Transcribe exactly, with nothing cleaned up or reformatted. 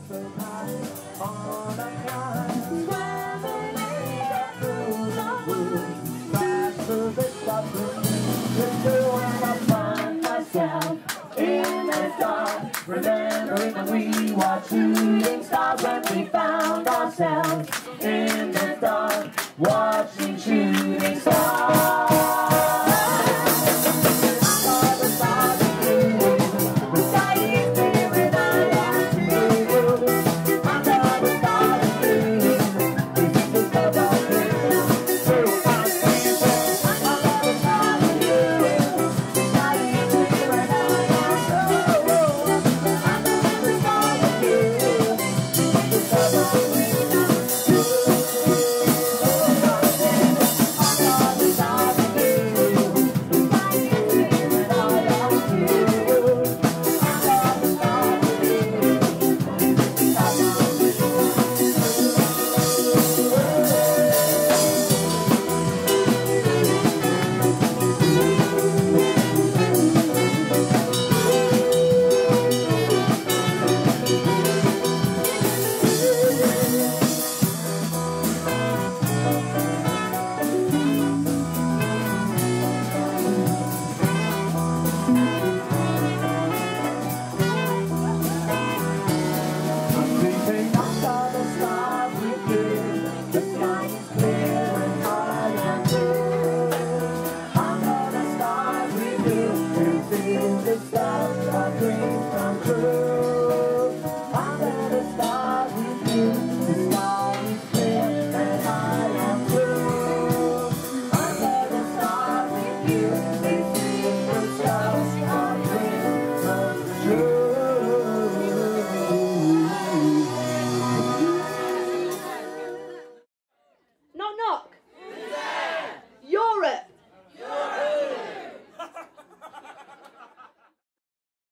so high on a climb, swimming through the woods, past the discovery. Just when I find myself in the dark, remembering when we were shooting stars, when we found ourselves in the dark, watching shooting stars. This